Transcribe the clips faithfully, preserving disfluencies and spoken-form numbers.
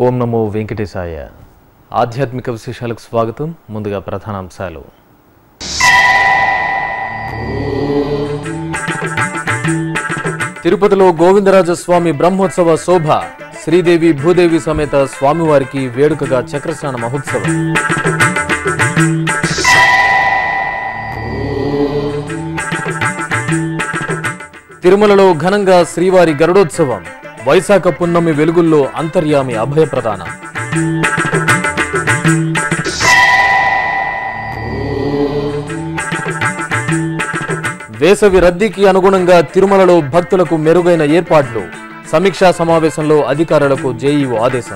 ఓం నమో వెంకటేశాయ. ఆధ్యాత్మిక విశేషాలకు స్వాగతం. ముందుగా ప్రధానాంశాలు. తిరుపతిలో గోవిందరాజస్వామి బ్రహ్మోత్సవ శోభ. శ్రీదేవి భూదేవి సమేత స్వామివారికి వేడుకగా చక్రస్నాన మహోత్సవం. తిరుమలలో ఘనంగా శ్రీవారి గరుడోత్సవం. వైశాఖ పున్నమి వెలుగుల్లో అంతర్యామి అభయప్రదానం. వేసవి రద్దీకి అనుగుణంగా తిరుమలలో భక్తులకు మెరుగైన ఏర్పాట్లు. సమీక్షా సమావేశంలో అధికారులకు జేఈఓ ఆదేశం.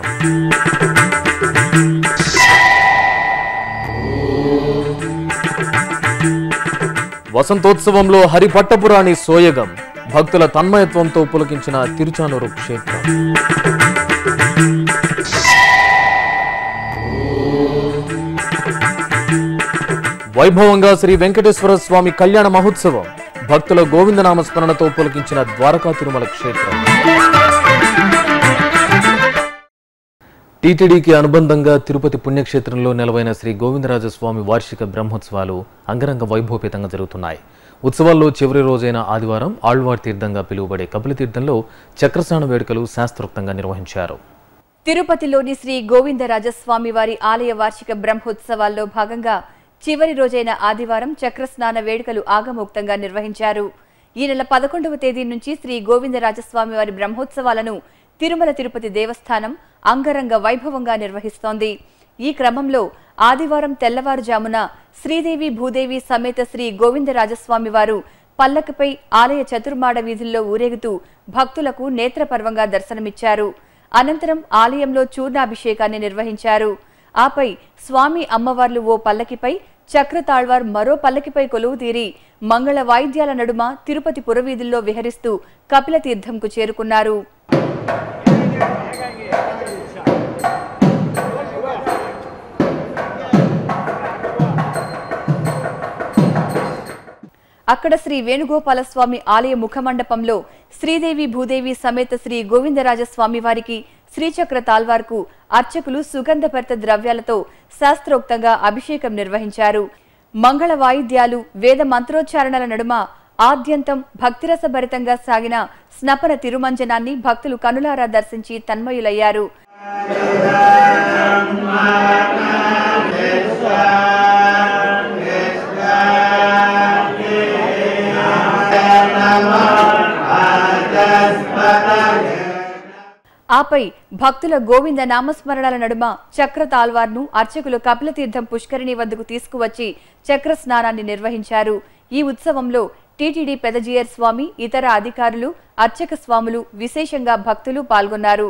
వసంతోత్సవంలో హరిపట్టపురాణి సోయగం. భక్తుల తన్మయత్వంతో పులకించిన తిరుచానూరు క్షేత్రం. వైభవంగా శ్రీ వెంకటేశ్వర స్వామి కళ్యాణ మహోత్సవం. భక్తుల గోవిందనామ స్మరణతో పులకించిన ద్వారకా తిరుమల క్షేత్రం. టీటీడీకి అనుబంధంగా తిరుపతి పుణ్యక్షేత్రంలో నెలవైన శ్రీ గోవిందరాజస్వామి వార్షిక బ్రహ్మోత్సవాలు అంగరంగ వైభవపేతంగా జరుగుతున్నాయి. ఉత్సవాల్లో చివరి రోజైన ఆదివారం ఆళ్వార్ తీర్థంగా పిలువబడే కపిలతీర్థంలో చక్రస్నాన వేడుకలు శాస్త్రోక్తంగా నిర్వహించారు. తిరుపతిలోని శ్రీ గోవిందరాజస్వామి వారి ఆలయ వార్షిక బ్రహ్మోత్సవాల్లో భాగంగా చివరి రోజైన ఆదివారం చక్రస్నాన వేడుకలు ఆగమోక్తంగా నిర్వహించారు. ఈ నెల పదకొండవ తేదీ నుంచి శ్రీ గోవిందరాజస్వామి వారి బ్రహ్మోత్సవాలను తిరుమల తిరుపతి దేవస్థానం అంగరంగ వైభవంగా నిర్వహిస్తోంది. ఈ క్రమంలో ఆదివారం తెల్లవారుజామున శ్రీదేవి భూదేవి సమేత శ్రీ గోవిందరాజస్వామి వారు పల్లకిపై ఆలయ చతుర్మాడ వీధుల్లో ఊరేగుతూ భక్తులకు నేత్రపర్వంగా దర్శనమిచ్చారు. అనంతరం ఆలయంలో చూర్ణాభిషేకాన్ని నిర్వహించారు. ఆపై స్వామి అమ్మవార్లు ఓ పల్లకిపై, చక్రతాళ్వార్ మరో పల్లకిపై కొలువు తీరి మంగళ వాయిద్యాల నడుమ తిరుపతి పురవీధుల్లో విహరిస్తూ కపిలతీర్థంకు చేరుకున్నారు. అక్కడ శ్రీ వేణుగోపాలస్వామి ఆలయ ముఖమండపంలో శ్రీదేవి భూదేవి సమేత శ్రీ గోవిందరాజస్వామి వారికి శ్రీచక్ర తాల్వార్కు అర్చకులు సుగంధభరిత ద్రవ్యాలతో శాస్త్రోక్తంగా అభిషేకం నిర్వహించారు. మంగళ వాయిద్యాలు, వేద మంత్రోచ్చారణల నడుమ ఆద్యంతం భక్తిరసభరితంగా సాగిన స్నపన తిరుమంజనాన్ని భక్తులు కనులారా దర్శించి తన్మయులయ్యారు. ఆపై భక్తుల గోవింద నామస్మరణల నడుమ చక్ర తాల్వార్ను అర్చకులు కపిలతీర్థం పుష్కరిణి వద్దకు తీసుకువచ్చి చక్ర స్నానాన్ని నిర్వహించారు. ఈ ఉత్సవంలో టీటీడీ పెదజీయర్ స్వామి, ఇతర అధికారులు, అర్చక స్వాములు, విశేషంగా భక్తులు పాల్గొన్నారు.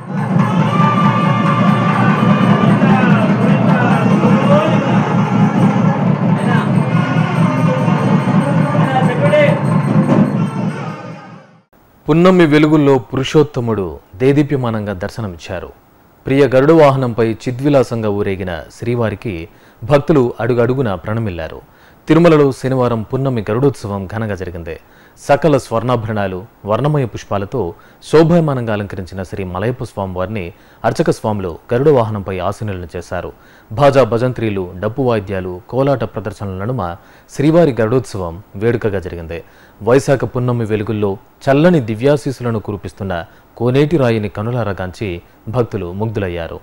పున్నమి వెలుగుల్లో పురుషోత్తముడు దేదీప్యమానంగా దర్శనమిచ్చారు. ప్రియ గరుడ వాహనంపై చిద్విలాసంగా ఊరేగిన శ్రీవారికి భక్తులు అడుగడుగున ప్రణమిల్లారు. తిరుమలలో శనివారం పున్నమి గరుడోత్సవం ఘనంగా జరిగింది. సకల స్వర్ణాభరణాలు, వర్ణమయ పుష్పాలతో శోభాయమానంగా అలంకరించిన శ్రీ మలయప్ప స్వామి వారిని అర్చక స్వాములు గరుడ వాహనంపై ఆసీనులను చేశారు. భాజా భజంత్రీలు, డప్పు వాయిద్యాలు, కోలాట ప్రదర్శనల నడుమ శ్రీవారి గరుడోత్సవం వేడుకగా జరిగింది. వైశాఖ పున్నమి వెలుగుల్లో చల్లని దివ్యాశీసులను కురిపిస్తున్న కోనేటి రాయిని కనులారగాంచి భక్తులు ముగ్ధులయ్యారు.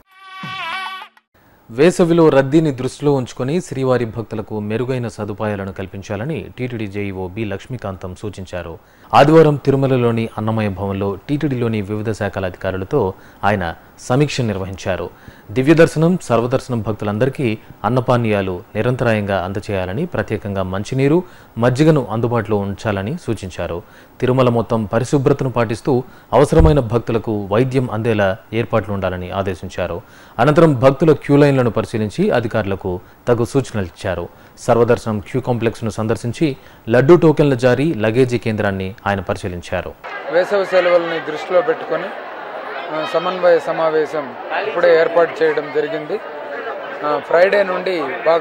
వేసవిలో రద్దీని దృష్టిలో ఉంచుకొని శ్రీవారి భక్తులకు మెరుగైన సదుపాయాలను కల్పించాలని టీటీడీ జేఈఓ బి లక్ష్మీకాంతం సూచించారు. ఆదివారం తిరుమలలోని అన్నమయ భవన్లో టీటీడీలోని వివిధ శాఖల అధికారులతో ఆయన సమీక్ష నిర్వహించారు. దివ్య దర్శనం, సర్వదర్శనం భక్తులందరికీ అన్నపానీయాలు నిరంతరాయంగా అందచేయాలని, ప్రత్యేకంగా మంచినీరు, మజ్జిగను అందుబాటులో ఉంచాలని సూచించారు. తిరుమల మొత్తం పరిశుభ్రతను పాటిస్తూ అవసరమైన భక్తులకు వైద్యం అందేలా ఏర్పాట్లు ఉండాలని ఆదేశించారు. అనంతరం భక్తుల క్యూలైన్లను పరిశీలించి అధికారులకు తగు సూచనలు ఇచ్చారు. సర్వదర్శనం క్యూ కాంప్లెక్స్ ను సందర్శించి లడ్డూ టోకెన్ల జారీ, లగేజీ కేంద్రాన్ని ఆయన పరిశీలించారు. వేసవి సెలవులని దృష్టిలో పెట్టుకొని సమన్వయ సమావేశం ఇప్పుడే ఏర్పాటు చేయడం జరిగింది. ఫ్రైడే నుండి బాగా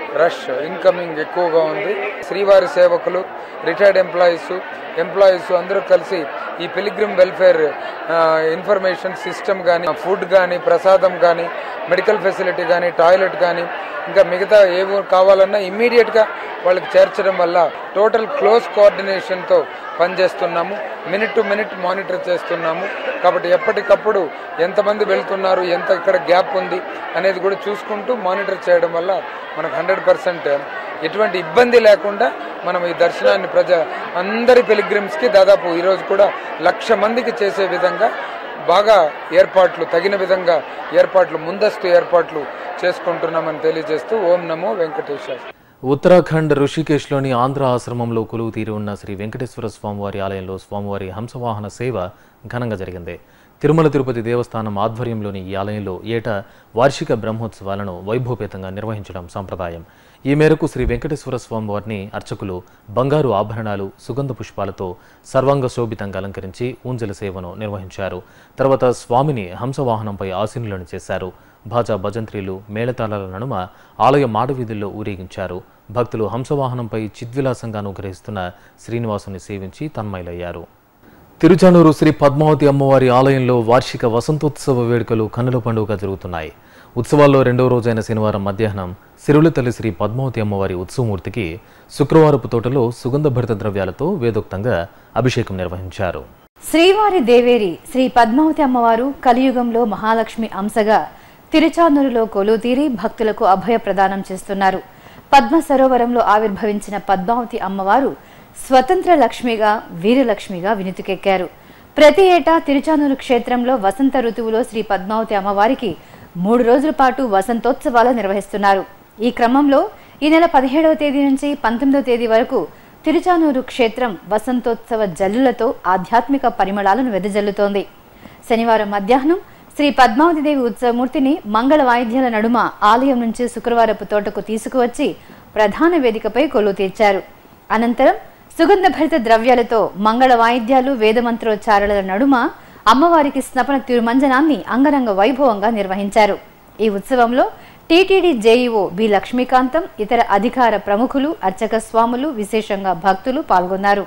రష్ ఇన్కమింగ్ ఎక్కువగా ఉంది. శ్రీవారి సేవకులు, రిటైర్డ్ ఎంప్లాయీస్ ఎంప్లాయీస్ అందరూ కలిసి ఈ పిలిగ్రిమ్ వెల్ఫేర్ ఇన్ఫర్మేషన్ సిస్టమ్ కానీ, ఫుడ్ కానీ, ప్రసాదం కానీ, మెడికల్ ఫెసిలిటీ కానీ, టాయిలెట్ కానీ, ఇంకా మిగతా ఏవో కావాలన్నా ఇమ్మీడియట్గా వాళ్ళకి చేర్చడం వల్ల టోటల్ క్లోజ్ కోఆర్డినేషన్తో పనిచేస్తున్నాము. మినిట్ టు మినిట్ మానిటర్ చేస్తున్నాము. కాబట్టి ఎప్పటికప్పుడు ఎంతమంది వెళ్తున్నారు, ఎంత ఇక్కడ గ్యాప్ ఉంది అనేది కూడా చూసుకుంటూ మానిటర్ చేయడం వల్ల మనకు హండ్రెడ్ పర్సెంట్ ఎటువంటి ఇబ్బంది లేకుండా మనం ఈ దర్శనాన్ని ప్రజ అందరి పిలిగ్రిమ్స్కి దాదాపు ఈరోజు కూడా లక్ష మందికి చేసే విధంగా బాగా ఏర్పాట్లు, తగిన విధంగా ఏర్పాట్లు, ముందస్తు ఏర్పాట్లు చేసుకుంటున్నామని తెలియజేస్తూ ఓం నమో వెంకటేశ్వర. ఉత్తరాఖండ్ ఋషికేశ్లోని ఆంధ్ర ఆశ్రమంలో కొలువు తీరి ఉన్న శ్రీ వెంకటేశ్వర స్వామివారి ఆలయంలో స్వామివారి హంసవాహన సేవ ఘనంగా జరిగింది. తిరుమల తిరుపతి దేవస్థానం ఆధ్వర్యంలోని ఈ ఆలయంలో ఏటా వార్షిక బ్రహ్మోత్సవాలను వైభవపేతంగా నిర్వహించడం సంప్రదాయం. ఈ మేరకు శ్రీ వెంకటేశ్వర స్వామివారిని అర్చకులు బంగారు ఆభరణాలు, సుగంధ పుష్పాలతో సర్వాంగ శోభితంగా అలంకరించి ఊంజల సేవను నిర్వహించారు. తర్వాత స్వామిని హంసవాహనంపై ఆసీనులను చేశారు. భాజా భజంత్రీలు, మేళతాళాల నడుమ ఆలయ మాడవీధుల్లో ఊరేగించారు. భక్తులు హంసవాహనంపై చిద్విలాసంగా అనుగ్రహిస్తున్న శ్రీనివాసుని సేవించి తన్మయులయ్యారు. తిరుచానూరు శ్రీ పద్మావతి అమ్మవారి ఆలయంలో వార్షిక వసంతోత్సవ వేడుకలు కన్నుల పండుగగా జరుగుతున్నాయి. ఉత్సవాల్లో రెండవ రోజైన శనివారం మధ్యాహ్నం సిరుల తల్లి శ్రీ పద్మావతి అమ్మవారి ఉత్సవమూర్తికి శుక్రవారపు తోటలో సుగంధ భరిత ద్రవ్యాలతో వేదోక్తంగా అభిషేకం నిర్వహించారు. శ్రీవారి దేవేరి శ్రీ పద్మావతి అమ్మవారు కలియుగంలో మహాలక్ష్మి అంశగా తిరుచానూరులో కొలువుతీరి భక్తులకు అభయ ప్రదానం చేస్తున్నారు. పద్మ సరోవరంలో ఆవిర్భవించిన పద్మావతి అమ్మవారు స్వతంత్ర లక్ష్మిగా, వీరలక్ష్మిగా వినుతికెక్కారు. ప్రతి ఏటా తిరుచానూరు క్షేత్రంలో వసంత ఋతువులో శ్రీ పద్మావతి అమ్మవారికి మూడు రోజుల పాటు వసంతోత్సవాలు నిర్వహిస్తున్నారు. ఈ క్రమంలో ఈ నెల పదిహేడవ తేదీ నుంచి పంతొమ్మిదవ తేదీ వరకు తిరుచానూరు క్షేత్రం వసంతోత్సవ జల్లులతో ఆధ్యాత్మిక పరిమళాలను వెదజల్లుతోంది. శనివారం మధ్యాహ్నం శ్రీ పద్మావతి దేవి ఉత్సవమూర్తిని మంగళ వాయిద్యాల నడుమ ఆలయం నుంచి శుక్రవారపు తోటకు తీసుకువచ్చి ప్రధాన వేదికపై కొలువు తీర్చారు. అనంతరం సుగంధ భరిత ద్రవ్యాలతో మంగళ వాయిద్యాలు, వేదమంత్రోచ్చారణల నడుమ అమ్మవారికి స్నపన తిరుమంజనాన్ని అంగరంగ వైభవంగా నిర్వహించారు. ఈ ఉత్సవంలో టీటీడీ జేఈఓ బి లక్ష్మీకాంతం, ఇతర అధికార ప్రముఖులు, అర్చక స్వాములు, విశేషంగా భక్తులు పాల్గొన్నారు.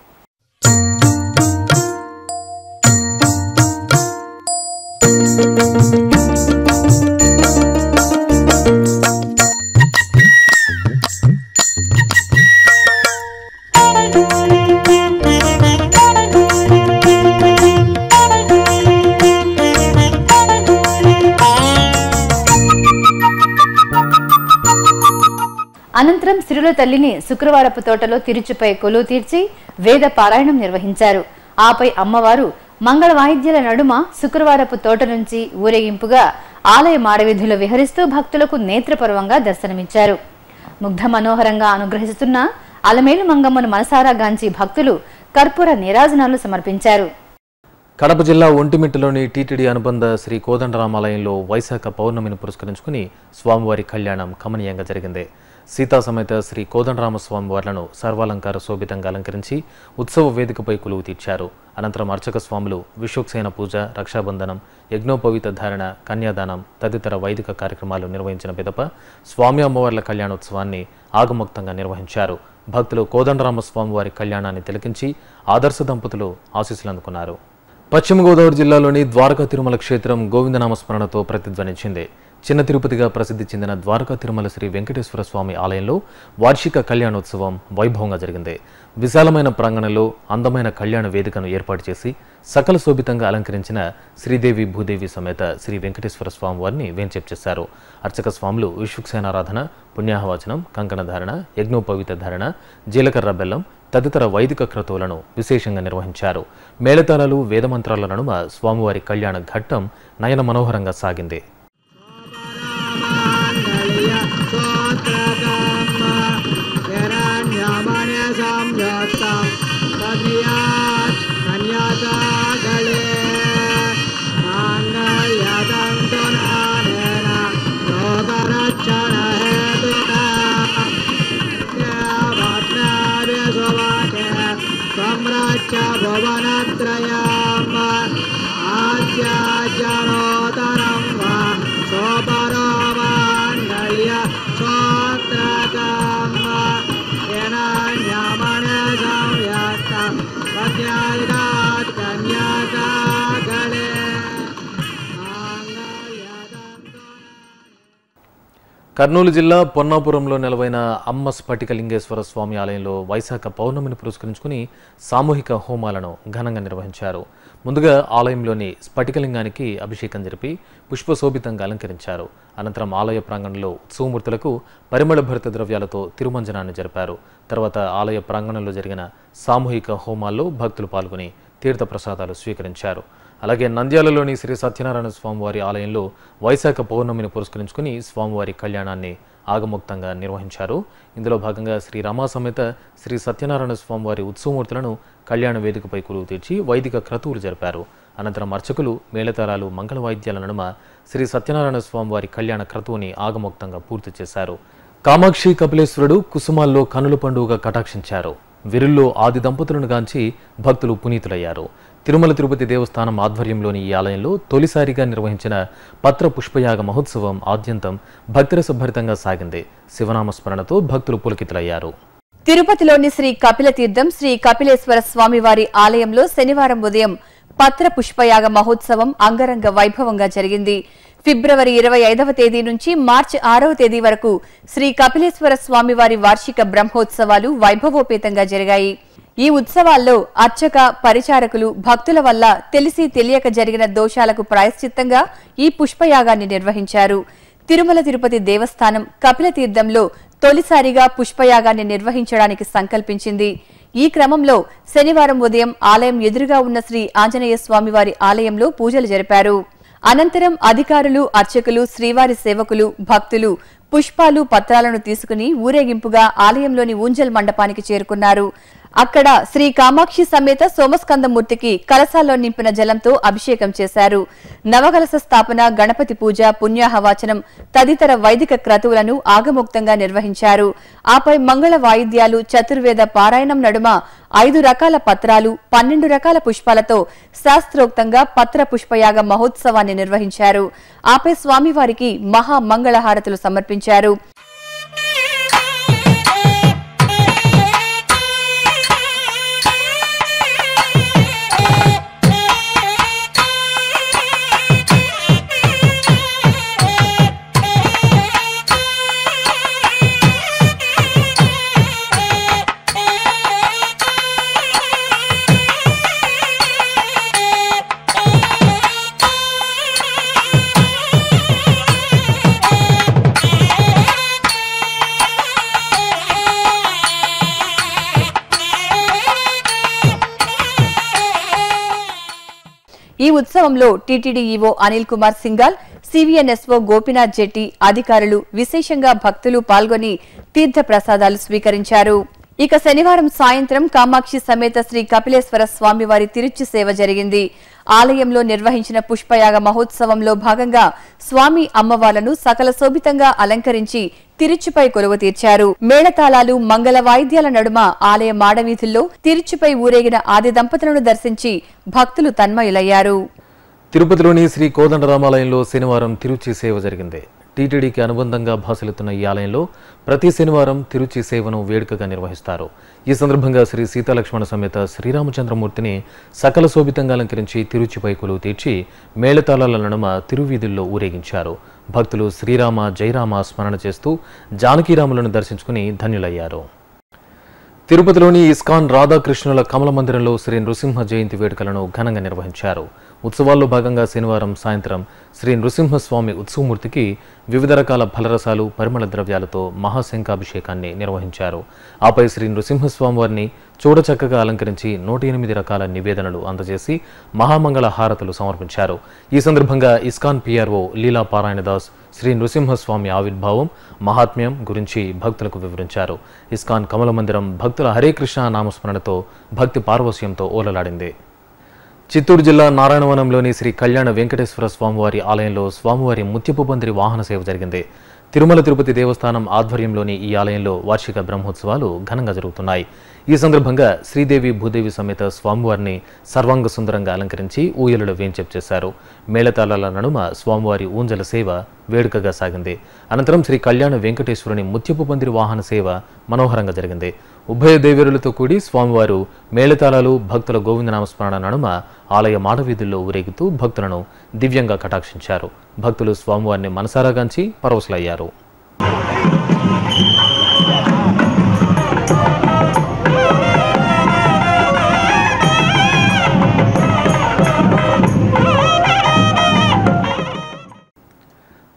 అనంతరం సిరుల తల్లిని శుక్రవారపు తోటలో తిరుచుపై కొలువు తీర్చి వేద పారాయణం నిర్వహించారు. ఆపై అమ్మవారు మంగళ వాయిద్యాల నడుమ శుక్రవారపు తోట నుంచి ఊరేగింపుగా ఆలయ మాడవీధుల్లో విహరిస్తూ భక్తులకు నేత్రపర్వంగా దర్శనమిచ్చారు. ముగ్ధ మనోహరంగా అనుగ్రహిస్తున్న అలమేలు మంగమ్మను మనసారా గాంచి భక్తులు కర్పూర నీరాజనాలు సమర్పించారు. కడప జిల్లా ఒంటిమిట్టలోని టీటీడీ అనుబంధ శ్రీ కోదండరామాలయంలో వైశాఖ పౌర్ణమిని పురస్కరించుకుని స్వామివారి కళ్యాణం కమనీయంగా జరిగింది. సీతా సమేత శ్రీ కోదండరామస్వామి వార్లను సర్వాలంకార శోభితంగా అలంకరించి ఉత్సవ వేదికపై కొలువు తీర్చారు. అనంతరం అర్చక స్వాములు విశ్వక్సేన పూజ, రక్షాబంధనం, యజ్ఞోపవీత ధారణ, కన్యాదానం తదితర వైదిక కార్యక్రమాలు నిర్వహించిన పిదప స్వామి అమ్మవార్ల కళ్యాణోత్సవాన్ని ఆగమోక్తంగా నిర్వహించారు. భక్తులు కోదండరామస్వామి వారి కళ్యాణాన్ని తిలకించి ఆదర్శ దంపతులు ఆశీస్సులు అందుకున్నారు. పశ్చిమ గోదావరి జిల్లాలోని ద్వారకా తిరుమల క్షేత్రం గోవిందనామస్మరణతో ప్రతిధ్వనించింది. చిన్న తిరుపతిగా ప్రసిద్ధి చెందిన ద్వారకా తిరుమల శ్రీ వెంకటేశ్వర స్వామి ఆలయంలో వార్షిక కళ్యాణోత్సవం వైభవంగా జరిగింది. విశాలమైన ప్రాంగణంలో అందమైన కళ్యాణ వేదికను ఏర్పాటు చేసి సకల శోభితంగా అలంకరించిన శ్రీదేవి భూదేవి సమేత శ్రీ వెంకటేశ్వర స్వామి వారిని వేంచేపు చేశారు. అర్చక స్వాములు విశ్వక్సేనారాధన, పుణ్యాహవచనం, కంకణధారణ, యజ్ఞోపవీత ధారణ, జీలకర్ర బెల్లం తదితర వైదిక క్రతువులను విశేషంగా నిర్వహించారు. మేళతాళాలు, వేదమంత్రాల నడుమ స్వామివారి కళ్యాణ ఘట్టం నయన మనోహరంగా సాగింది. భువనత్రయం ఆద్యాజనోతరం వా సోపరో మాంగళ్య సోత్ర కర్నూలు జిల్లా పొన్నాపురంలో నెలవైన అమ్మ స్ఫటికలింగేశ్వర స్వామి ఆలయంలో వైశాఖ పౌర్ణమిని పురస్కరించుకుని సామూహిక హోమాలను ఘనంగా నిర్వహించారు. ముందుగా ఆలయంలోని స్ఫటికలింగానికి అభిషేకం జరిపి పుష్పశోభితంగా అలంకరించారు. అనంతరం ఆలయ ప్రాంగణంలో ఉత్సవమూర్తులకు పరిమళ భరిత ద్రవ్యాలతో తిరుమంజనాన్ని జరిపారు. తర్వాత ఆలయ ప్రాంగణంలో జరిగిన సామూహిక హోమాల్లో భక్తులు పాల్గొని తీర్థ ప్రసాదాలు స్వీకరించారు. అలాగే నంద్యాలలోని శ్రీ సత్యనారాయణ స్వామివారి ఆలయంలో వైశాఖ పౌర్ణమిని పురస్కరించుకుని స్వామివారి కళ్యాణాన్ని ఆగమోక్తంగా నిర్వహించారు. ఇందులో భాగంగా శ్రీ రామా సమేత శ్రీ సత్యనారాయణ స్వామివారి ఉత్సవమూర్తులను కళ్యాణ వేదికపై కొలువు తీర్చి వైదిక క్రతువులు జరిపారు. అనంతరం అర్చకులు మేళతాళాలు మంగళ వాయిద్యాల నడుమ శ్రీ సత్యనారాయణ స్వామివారి కళ్యాణ క్రతువుని ఆగమోక్తంగా పూర్తి చేశారు. కామాక్షి కపిలేశ్వరుడు కుసుమాల్లో కనుల పండుగగా కటాక్షించారు. విరుల్లో ఆది దంపతులను గాంచి భక్తులు పునీతులయ్యారు. తిరుమల తిరుపతి దేవస్థానం ఆధ్వర్యంలోని ఈ ఆలయంలో తొలిసారిగా నిర్వహించిన పత్ర పుష్పయాగ మహోత్సవం ఆద్యంతం భక్తిరసభరితంగా సాగింది. శివనామస్మరణతో భక్తులు పులకితులయ్యారు. తిరుపతిలోని శ్రీ కపిల తీర్థం శ్రీ కపిలేశ్వర స్వామివారి ఆలయంలో శనివారం ఉదయం పత్ర పుష్పయాగ మహోత్సవం అంగరంగ వైభవంగా జరిగింది. ఫిబ్రవరి ఇరవై ఐదవ తేదీ నుంచి మార్చి ఆరవ తేదీ వరకు శ్రీ కపిలేశ్వర స్వామివారి వార్షిక బ్రహ్మోత్సవాలు వైభవోపేతంగా జరిగాయి. ఈ ఉత్సవాల్లో అర్చక పరిచారకులు భక్తుల వల్ల తెలిసి తెలియక జరిగిన దోషాలకు ప్రాయశ్చిత్తంగా ఈ పుష్పయాగాన్ని నిర్వహించారు. తిరుమల తిరుపతి దేవస్థానం కపిల తీర్థంలో తొలిసారిగా పుష్పయాగాన్ని నిర్వహించడానికి సంకల్పించింది. ఈ క్రమంలో శనివారం ఉదయం ఆలయం ఎదురుగా ఉన్న శ్రీ ఆంజనేయ స్వామివారి ఆలయంలో పూజలు జరిపారు. అనంతరం అధికారులు, అర్చకులు, శ్రీవారి సేవకులు, భక్తులు పుష్పాలు, పత్రాలను తీసుకుని ఊరేగింపుగా ఆలయంలోని ఊంజల్ మండపానికి చేరుకున్నారు. అక్కడ శ్రీ కామాక్షి సమేత సోమస్కందమూర్తికి కలశాల్లో నింపిన జలంతో అభిషేకం చేశారు. నవకలశ స్థాపన, గణపతి పూజ, పుణ్యాహవాచనం తదితర వైదిక క్రతువులను ఆగమోక్తంగా నిర్వహించారు. ఆపై మంగళ వాయిద్యాలు, చతుర్వేద పారాయణం నడుమ ఐదు రకాల పత్రాలు, పన్నెండు రకాల పుష్పాలతో శాస్త్రోక్తంగా పత్ర పుష్పయాగ మహోత్సవాన్ని నిర్వహించారు. ఆపై స్వామివారికి మహా మంగళహారతులు సమర్పించారు. ఈ ఉత్సవంలో TTD EO Anil Kumar Singhal, CVNSO Gopinath Jetti, అధికారులు, విశేషంగా భక్తులు పాల్గొని తీర్థ ప్రసాదాలు స్వీకరించారు. ఇక శనివారం సాయంత్రం కామాక్షి సమేత శ్రీ కపిలేశ్వర స్వామివారి తిరుచి సేవ జరిగింది. ఆలయంలో నిర్వహించిన పుష్పయాగ మహోత్సవంలో భాగంగా స్వామి అమ్మవార్లను సకల శోభితంగా అలంకరించి తిరుచిపై కొలువు తీర్చారు. మేళతాళాలు, మంగళ వాయిద్యాల నడుమ ఆలయ మాడవీధుల్లో తిరుచిపై ఊరేగిన ఆది దంపతులను దర్శించి భక్తులు తన్మయులయ్యారు. తిరుపతిలోని శ్రీ కోదండరామాలయంలో శనివారం తిరుచి సేవ జరిగింది. టీటీడీకి అనుబంధంగా భాసలుతున్న ఈ ఆలయంలో ప్రతి శనివారం తిరుచి సేవను వేడుకగా నిర్వహిస్తారు. ఈ సందర్భంగా శ్రీ సీతాలక్ష్మణ సమేత శ్రీరామచంద్రమూర్తిని సకల శోభితంగా అలంకరించి తిరుచిపై కొలువు తీర్చి మేళతాళాల నడుమ తిరువీధుల్లో ఊరేగించారు. భక్తులు శ్రీరామ జయరామ స్మరణ చేస్తూ జానకీరాములను దర్శించుకుని ధన్యులయ్యారు. తిరుపతిలోని ఇస్కాన్ రాధాకృష్ణుల కమల మందిరంలో శ్రీ నృసింహ జయంతి వేడుకలను ఘనంగా నిర్వహించారు. ఉత్సవాల్లో భాగంగా శనివారం సాయంత్రం శ్రీ నృసింహస్వామి ఉత్సవమూర్తికి వివిధ రకాల ఫలరసాలు, పరిమళ ద్రవ్యాలతో మహాశంఖాభిషేకాన్ని నిర్వహించారు. ఆపై శ్రీ నృసింహస్వామి వారిని చూడచక్కగా అలంకరించి నూట ఎనిమిది రకాల నివేదనలు అందజేసి మహామంగళ హారతులు సమర్పించారు. ఈ సందర్భంగా ఇస్కాన్ పిఆర్ఓ లీలా పారాయణదాస్ శ్రీ నృసింహస్వామి ఆవిర్భావం, మహాత్మ్యం గురించి భక్తులకు వివరించారు. ఇస్కాన్ కమల మందిరం భక్తుల హరే కృష్ణ నామస్మరణతో భక్తి పార్వశ్యంతో ఓలలాడింది. చిత్తూరు జిల్లా నారాయణవనంలోని శ్రీ కళ్యాణ వెంకటేశ్వర స్వామివారి ఆలయంలో స్వామివారి ముత్యపు పందిరి వాహన సేవ జరిగింది. తిరుమల తిరుపతి దేవస్థానం ఆధ్వర్యంలోని ఈ ఆలయంలో వార్షిక బ్రహ్మోత్సవాలు ఘనంగా జరుగుతున్నాయి. ఈ సందర్భంగా శ్రీదేవి భూదేవి సమేత స్వామివారిని సర్వాంగ సుందరంగా అలంకరించి ఊయలలో వేంచేపు చేశారు. మేళతాళాల నడుమ స్వామివారి ఊంజల సేవ వేడుకగా సాగింది. అనంతరం శ్రీ కళ్యాణ వెంకటేశ్వరుని ముత్యపు పందిరి వాహన సేవ మనోహరంగా జరిగింది. ఉభయ దేవేరులతో కూడి స్వామివారు మేళతాళాలు, భక్తుల గోవిందనామస్మరణ నడుమ ఆలయ మాడవీధుల్లో ఊరేగుతూ భక్తులను దివ్యంగా కటాక్షించారు. భక్తులు స్వామివారిని మనసారాగాంచి పరవశులయ్యారు.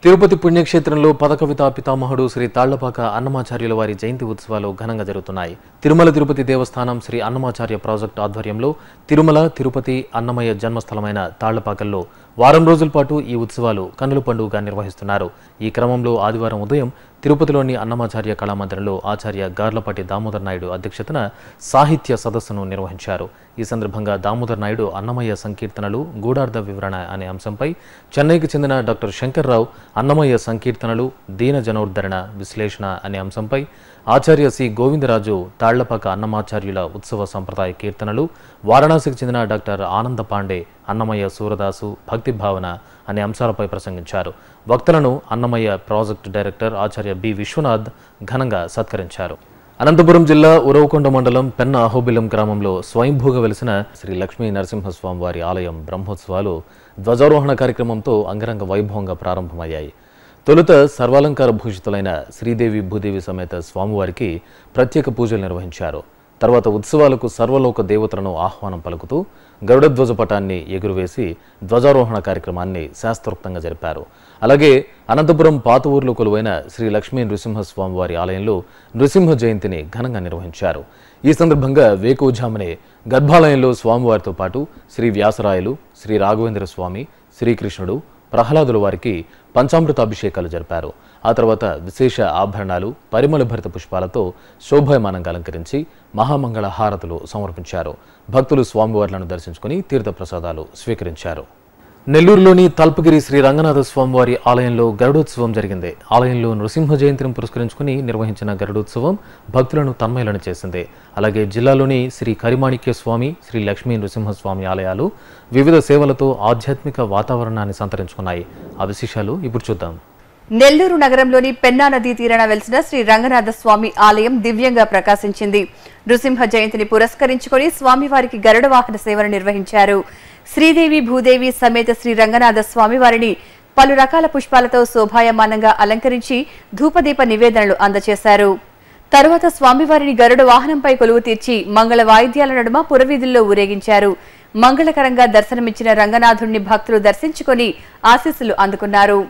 తిరుపతి పుణ్యక్షేత్రంలో పదకవితా పితామహుడు శ్రీ తాళ్లపాక అన్నమాచార్యుల వారి జయంతి ఉత్సవాలు ఘనంగా జరుగుతున్నాయి. తిరుమల తిరుపతి దేవస్థానం శ్రీ అన్నమాచార్య ప్రాజెక్టు ఆధ్వర్యంలో తిరుమల తిరుపతి అన్నమయ్య జన్మస్థలమైన తాళ్లపాకల్లో వారం రోజుల పాటు ఈ ఉత్సవాలు కన్నుల పండుగగా నిర్వహిస్తున్నారు. ఈ క్రమంలో ఆదివారం ఉదయం తిరుపతిలోని అన్నమాచార్య కళామందిరంలో ఆచార్య గార్లపాటి దామోదర్ నాయుడు అధ్యక్షతన సాహిత్య సదస్సును నిర్వహించారు. ఈ సందర్భంగా దామోదర్ నాయుడు అన్నమయ్య సంకీర్తనలు గూఢార్థ వివరణ అనే అంశంపై చెన్నైకి చెందిన డాక్టర్ శంకర్రావు అన్నమయ్య సంకీర్తనలు దీన జనోద్ధరణ విశ్లేషణ అనే అంశంపై ఆచార్య సి గోవిందరాజు తాళ్లపాక అన్నమాచార్యుల ఉత్సవ సంప్రదాయ కీర్తనలు, వారణాసికి చెందిన డాక్టర్ ఆనంద పాండే అన్నమయ్య సూరదాసు భక్తి భావన అనే అంశాలపై ప్రసంగించారు. వక్తలను అన్నమయ్య ప్రాజెక్టు డైరెక్టర్ ఆచార్య బి విశ్వనాథ్ ఘనంగా సత్కరించారు. అనంతపురం జిల్లా ఉరవకొండ మండలం పెన్న అహోబిలం గ్రామంలో స్వయంభూగా వెలిసిన శ్రీ లక్ష్మీ నరసింహస్వామి వారి ఆలయం బ్రహ్మోత్సవాలు ధ్వజారోహణ కార్యక్రమంతో అంగరంగ వైభవంగా ప్రారంభమయ్యాయి. తొలుత సర్వాలంకార భూషితులైన శ్రీదేవి భూదేవి సమేత స్వామివారికి ప్రత్యేక పూజలు నిర్వహించారు. తర్వాత ఉత్సవాలకు సర్వలోక దేవతలను ఆహ్వానం పలుకుతూ గరుడ ధ్వజ పటాన్ని ఎగురువేసి ధ్వజారోహణ కార్యక్రమాన్ని శాస్త్రోక్తంగా జరిపారు. అలాగే అనంతపురం పాత ఊర్లో కొలువైన శ్రీ లక్ష్మీ నృసింహస్వామి వారి ఆలయంలో నృసింహ జయంతిని ఘనంగా నిర్వహించారు. ఈ సందర్భంగా వేకువజామునే గర్భాలయంలో స్వామివారితో పాటు శ్రీ వ్యాసరాయలు, శ్రీ రాఘవేంద్ర స్వామి, శ్రీకృష్ణుడు, ప్రహ్లాదుల వారికి పంచామృతాభిషేకాలు జరిపారు. ఆ తర్వాత విశేష ఆభరణాలు, పరిమళ భరిత పుష్పాలతో శోభాయమానంగా అలంకరించి మహామంగళ హారతులు సమర్పించారు. భక్తులు స్వామివార్లను దర్శించుకుని తీర్థప్రసాదాలు స్వీకరించారు. నెల్లూరులోని తల్పగిరి శ్రీ రంగనాథ స్వామివారి ఆలయంలో గరుడోత్సవం జరిగింది. ఆలయంలో నృసింహ జయంతిని పురస్కరించుకుని నిర్వహించిన గరుడోత్సవం భక్తులను తన్మయులను చేసింది. అలాగే జిల్లాలోని శ్రీ కరిమాణిక్య స్వామి, శ్రీ లక్ష్మీ నృసింహస్వామి ఆలయాలు వివిధ సేవలతో ఆధ్యాత్మిక వాతావరణాన్ని సంతరించుకున్నాయి. ఆ విశేషాలు ఇప్పుడు చూద్దాం. నెల్లూరు నగరంలోని పెన్నా నదీ తీరాన వెలిసిన శ్రీ రంగనాథ స్వామి ఆలయం దివ్యంగా ప్రకాశించింది. నృసింహ జయంతిని పురస్కరించుకుని స్వామివారికి గరుడ వాహన సేవను నిర్వహించారు. శ్రీదేవి భూదేవి సమేత శ్రీ రంగనాథ స్వామివారిని పలు రకాల పుష్పాలతో శోభాయమానంగా అలంకరించి ధూపదీప నివేదనలు అందజేశారు. తరువాత స్వామివారిని గరుడ వాహనంపై కొలువు తీర్చి మంగళ వాయిద్యాల నడుమ పురవీధుల్లో ఊరేగించారు. మంగళకరంగా దర్శనమిచ్చిన రంగనాథుణ్ణి భక్తులు దర్శించుకుని ఆశీస్సులు అందుకున్నారు.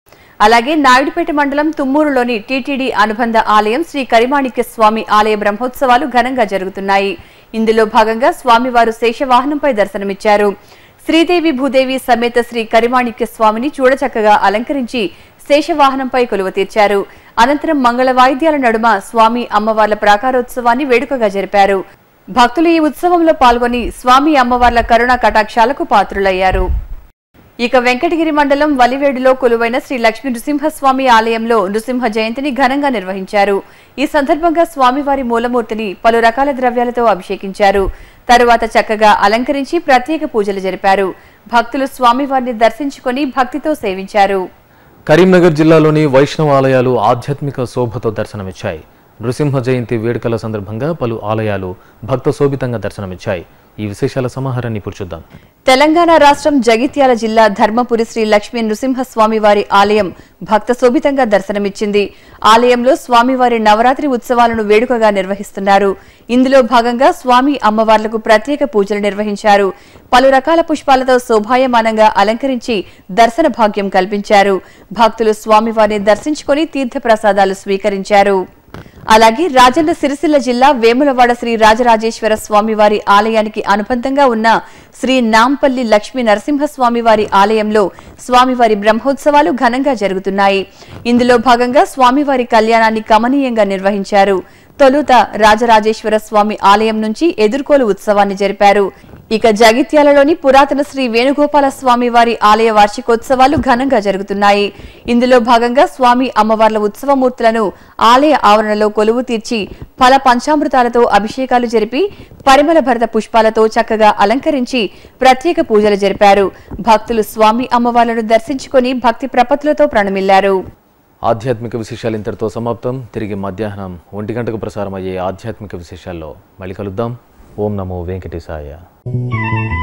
అలాగే నాయుడుపేట మండలం తుమ్మూరులోని టీటీడీ అనుబంధ ఆలయం శ్రీ కరిమాణిక్య స్వామి ఆలయ బ్రహ్మోత్సవాలు ఘనంగా జరుగుతున్నాయి. ఇందులో భాగంగా స్వామివారు శేషవాహనంపై దర్శనమిచ్చారు. శ్రీదేవి భూదేవి సమేత శ్రీ కరిమాణిక్య స్వామిని చూడచక్కగా అలంకరించి శేషవాహనంపై కొలువ తీర్చారు. అనంతరం మంగళ వాయిద్యాల నడుమ స్వామి అమ్మవార్ల ప్రాకారోత్సవాన్ని వేడుకగా జరిపారు. భక్తులు ఈ ఉత్సవంలో పాల్గొని స్వామి అమ్మవార్ల కరుణా కటాక్షాలకు పాత్రులయ్యారు. ఇక వెంకటగిరి మండలం వలివేడులో కొలువైన శ్రీ లక్ష్మీ నృసింహస్వామి ఆలయంలో నృసింహ జయంతిని ఘనంగా నిర్వహించారు. ఈ సందర్భంగా స్వామివారి మూలమూర్తిని పలు రకాల ద్రవ్యాలతో అభిషేకించారు. తరువాత చక్కగా అలంకరించి ప్రత్యేక పూజలు జరిపారు. భక్తులు స్వామివారిని దర్శించుకుని భక్తితో సేవించారు. కరీంనగర్ జిల్లాలోని వైష్ణవ ఆలయాలు ఆధ్యాత్మిక శోభతో దర్శనమిచ్చాయి. నృసింహ జయంతి వేడుకల సందర్భంగా పలు ఆలయాలు భక్త శోభితంగా దర్శనమిచ్చాయి. ఈ విశేషాల సమాహారాన్ని ఇప్పుడు చూద్దాం. తెలంగాణ రాష్ట్రం జగిత్యాల జిల్లా ధర్మపురి శ్రీ లక్ష్మీ నృసింహస్వామి వారి ఆలయం భక్త శోభితంగా దర్శనమిచ్చింది. ఆలయంలో స్వామివారి నవరాత్రి ఉత్సవాలను వేడుకగా నిర్వహిస్తున్నారు. ఇందులో భాగంగా స్వామి అమ్మవార్లకు ప్రత్యేక పూజలు నిర్వహించారు. పలు రకాల పుష్పాలతో శోభాయమానంగా అలంకరించి దర్శన భాగ్యం కల్పించారు. భక్తులు స్వామివారిని దర్శించుకుని తీర్థప్రసాదాలు స్వీకరించారు. అలాగే రాజన్న సిరిసిల్ల జిల్లా వేములవాడ శ్రీ రాజరాజేశ్వర స్వామివారి ఆలయానికి అనుబంధంగా ఉన్న శ్రీ నాంపల్లి లక్ష్మీ నరసింహస్వామి వారి ఆలయంలో స్వామివారి బ్రహ్మోత్సవాలు ఘనంగా జరుగుతున్నాయి. ఇందులో భాగంగా స్వామివారి కళ్యాణాన్ని కమనీయంగా నిర్వహించారు. తొలుత రాజరాజేశ్వర స్వామి ఆలయం నుంచి ఎదుర్కోలు ఉత్సవాన్ని జరిపారు. ఇక జగిత్యాలలోని పురాతన శ్రీ వేణుగోపాల స్వామి వారి ఆలయ వార్షికోత్సవాలు ఘనంగా జరుగుతున్నాయి. ఇందులో భాగంగా స్వామి అమ్మవార్ల ఉత్సవమూర్తులను ఆలయ ఆవరణలో కొలువు తీర్చి ఫల పంచామృతాలతో అభిషేకాలు జరిపి పరిమళ భరిత పుష్పాలతో చక్కగా అలంకరించి ప్రత్యేక పూజలు జరిపారు. భక్తులు స్వామి అమ్మవార్లను దర్శించుకుని భక్తి ప్రపత్తులతో ప్రణమిల్లారు. ఆధ్యాత్మిక విశేషాలు ఇంతటితో సమాప్తం. తిరిగి మధ్యాహ్నం ఒంటి గంటకు ప్రసారం అయ్యే ఆధ్యాత్మిక విశేషాల్లో మళ్ళీ కలుద్దాం. ఓం నమో వెంకటేశాయ.